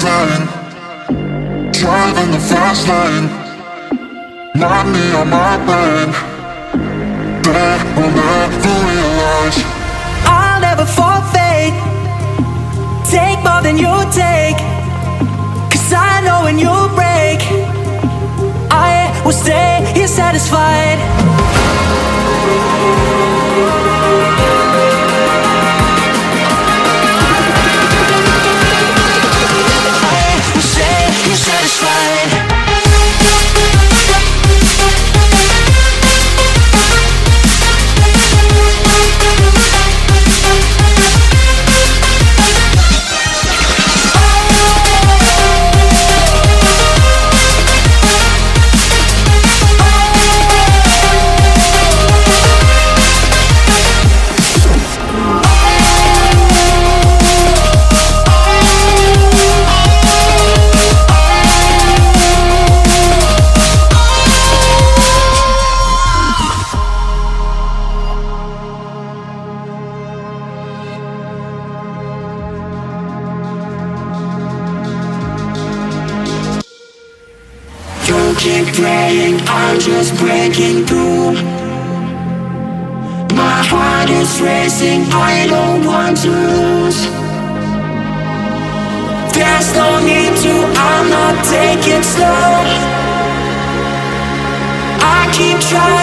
blind, driving the fast lane. Money on my brain, they will never realize. I'll never forfeit, take more than you take. Cause I know when you break, I will stay here satisfied. Keep praying, I'm just breaking through. My heart is racing, I don't want to lose. There's no need to, I'm not taking slow. I keep trying.